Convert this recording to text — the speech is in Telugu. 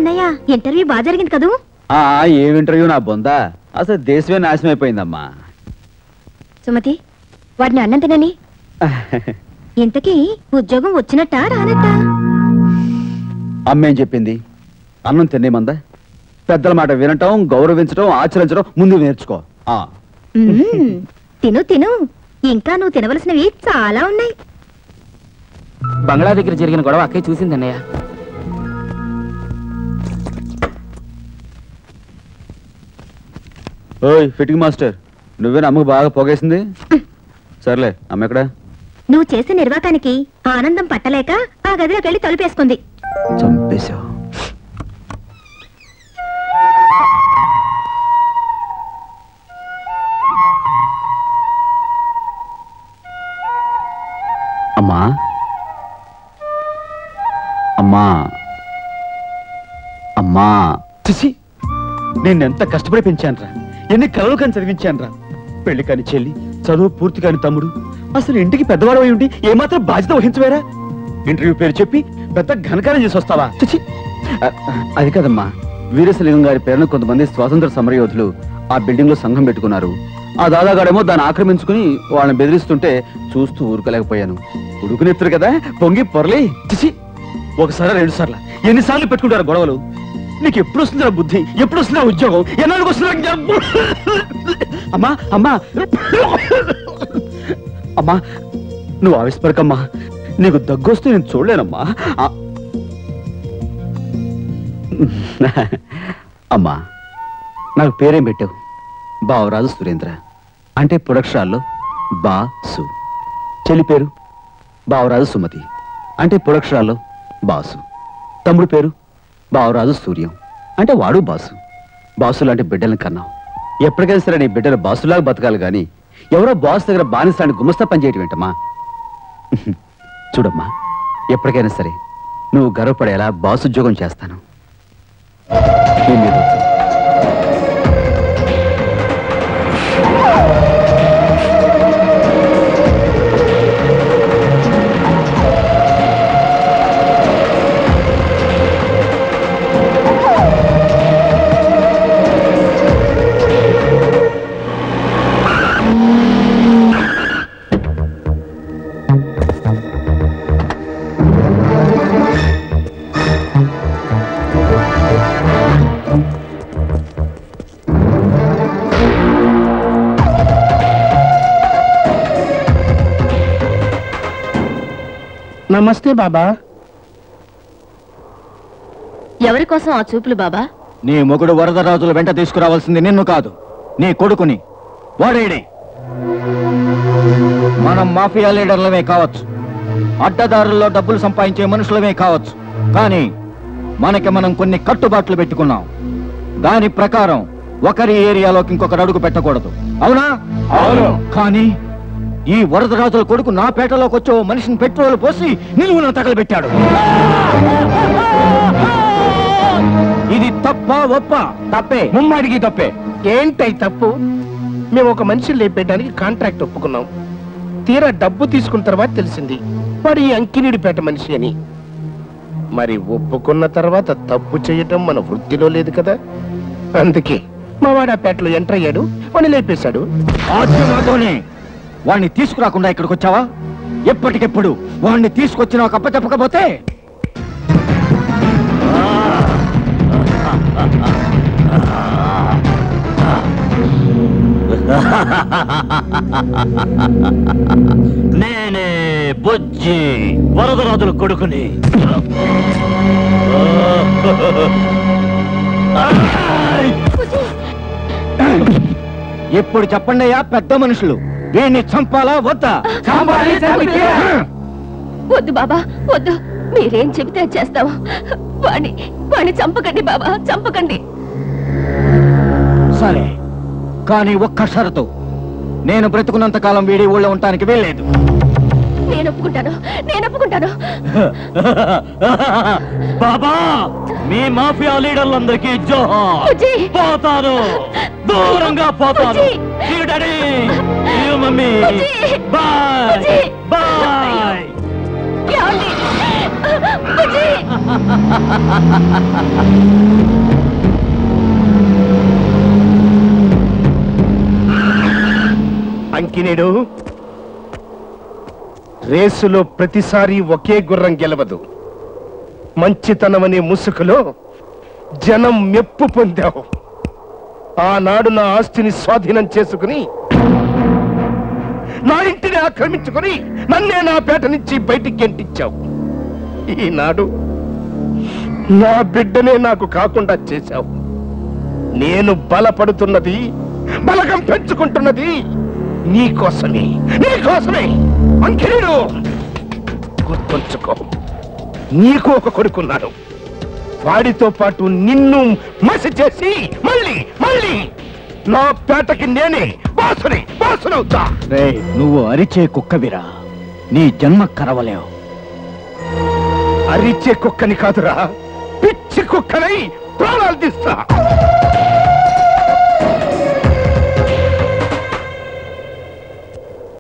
అన్నయ్య ఇంటర్వ్యూ బాగా జరిగింది కదూ? ఏం ఇంటర్వ్యూ నా బొందా, అసలు దేశమే నాశనం అయిపోయిందమ్మా. సుమతి వాడిని అన్నం తినని. ఇంతకీ ఉద్యోగం వచ్చినట్టా రానట్టా? అమ్మేం చెప్పింది? అన్నం తినేమందా? పెద్దల మాట వినటం, గౌరవించడం, ఆచరించడం ముందు నేర్చుకో. తిను తిను, ఇంకా నువ్వు తినవలసినవి చాలా ఉన్నాయి. బంగ్లా దగ్గర జరిగిన గొడవ అక్కయ్య చూసిందన్నయ్య. ఓయ్ ఫిట్టింగ్ మాస్టర్, నువ్వేనా అమ్మకు బాగా పోగేసింది? సర్లే, అమ్మ ఎక్కడా? నువ్వు చేసే నిర్వాకానికి ఆనందం పట్టలేక ఆ గదిలోకి వెళ్ళి తలుపేసుకుంది. చంపేశావు. అమ్మా అమ్మా అమ్మా, చూసి నేనెంత కష్టపడి పెంచానురా, ఎన్ని కలలు కానీ చదివించానురా. పెళ్లి కాని చెల్లి, చదువు పూర్తి కాని తమ్ముడు, అసలు ఇంటికి పెద్దవాడు అయి ఉండి ఏమాత్రం బాధ్యత వహించవేరా? ఇంటర్వ్యూ పేరు చెప్పి పెద్ద ఘనకారం చేసి వస్తావా? చూచి, అది కదమ్మా, వీరేశలింగం గారి పేరున కొంతమంది స్వాతంత్ర సమరయోధులు ఆ బిల్డింగ్ లో సంఘం పెట్టుకున్నారు. ఆ దాదాగాడేమో దాన్ని ఆక్రమించుకుని వాళ్ళని బెదిరిస్తుంటే చూస్తూ ఊరుకోలేకపోయాను. ఉడుకునెత్తురు కదా, పొంగి పొరలి. చిచి, ఒకసారి 2 సార్లు ఎన్నిసార్లు పెట్టుకుంటారు గొడవలు? నీకు ఎప్పుడు వస్తుందా బుద్ధి? ఎప్పుడు వస్తుందా ఉద్యోగం? ఎన్నాళ్ళకి వస్తుందా? అమ్మా అమ్మా అమ్మా, నువ్వు ఆవిస్పడకమ్మా, నీకు దగ్గొస్తే నేను చూడలేనమ్మా. అమ్మా, నాకు పేరేం పెట్టావు? బావరాజు సురేంద్ర, అంటే పుడక్షరాల్లో బాసు. చెల్లి పేరు బావరాజు సుమతి, అంటే పుడక్షరాల్లో బాసు. తమ్ముడు పేరు బావరాజు సూర్యం, అంటే వాడు బాసు. బాసు లాంటి బిడ్డలను కన్నావు. ఎప్పటికైనా సరే నీ బిడ్డలు బాసులాగా బతకాలి గాని ఎవరో బాసు దగ్గర బానిసాన్ని గుమస్తా పనిచేయటం ఏంటమ్మా? చూడమ్మా, ఎప్పటికైనా సరే నువ్వు గర్వపడేలా బాసు ఉద్యోగం చేస్తాను. నమస్తే బాబా. ఎవరి కోసం ఆ చూపులు బాబా? నీ మొగుడు వరదరాజుల వెంట తీసుకురావాల్సింది నిన్ను కాదు, నీ కొడుకుని. వాడేడే. మనం మాఫియా లీడర్లమే కావచ్చు, అడ్డదారుల్లో డబ్బులు సంపాదించే మనుషులమే కావచ్చు, కానీ మనకి మనం కొన్ని కట్టుబాట్లు పెట్టుకున్నాం. దాని ప్రకారం ఒకరి ఏరియాలోకి ఇంకొకరు అడుగు పెట్టకూడదు. అవునా? అవును. కానీ ఈ వరదరాజుల కొడుకు నా పేటలోకి వచ్చి ఓ మనిషిని పెట్రోల్ పోసి నిలువున తగలబెట్టాడు. ఇది తప్ప ఒప్ప? తప్పే, ముమ్మాడికి తప్పే. ఏంటై తప్పు? మేము ఒక మనిషిని లేపేయడానికి కాంట్రాక్ట్ ఒప్పుకున్నాం. తీరా డబ్బు తీసుకున్న తర్వాత తెలిసింది వాడు ఈ అంకినీడిపేట మనిషి అని. మరి ఒప్పుకున్న తర్వాత తప్పు చేయటం మన వృత్తిలో లేదు కదా. అందుకే మా వాడు ఆ పేటలో ఎంటర్ అయ్యాడు, వాడిని లేపేశాడు. వాణ్ణి తీసుకురాకుండా ఇక్కడికి వచ్చావా? ఎప్పటికెప్పుడు వాణ్ణి తీసుకొచ్చి నాకు అప్పచెప్పకపోతే నేనే బుజ్జి, వరదరాజుల కొడుకుని. ఎప్పుడు చెప్పండి అయ్యా పెద్ద మనుషులు, వీణ్ణి చంపాలా వద్దా? వద్దు బాబా, వద్దు. మీరేం చెబితే చేస్తావు. వాణ్ణి చంపకండి బాబా, చంపకండి. సరే, కానీ ఒక్క షరతు. నేను బ్రతుకున్నంత కాలం వీడి ఊళ్ళో ఉండటానికి వీల్లేదు. నేను ఒప్పుకుంటాను. బాబా, మీ మాఫియా లీడర్లందరికీ జోహార్. పోతాను, దూరంగా పోతాను. Mummy, bye bye. బుజ్జి! అంకినేడు, రేసులో ప్రతిసారి ఒకే గుర్రం గెలవదు. మంచితనమనే ముసుగులో జనం మెప్పు పొందావు. ఆనాడు నా ఆస్తిని స్వాధీనం చేసుకుని నా ఇంటిని ఆక్రమించుకుని నన్నే నా పేట నుంచి బయటికి గెంటించావు. ఈనాడు నా బిడ్డనే నాకు కాకుండా చేశావు. నేను బలపడుతున్నది, బలగం పెంచుకుంటున్నది నీకోసమే, నీకోసమే. అంకినీడు, గుర్తుంచుకో, నీకు ఒక కొడుకున్నాడు. వాడితో పాటు నిన్ను మసి చేసి మళ్ళీ మళ్ళీ నా పేటకి నేనే బాసునవుతా. నువ్వు అరిచే కుక్కవిరా, నీ జన్మ కరవలేవు. అరిచే కుక్కని కాదురా, పిచ్చి కుక్కనై ప్రాణాలు తీస్తా.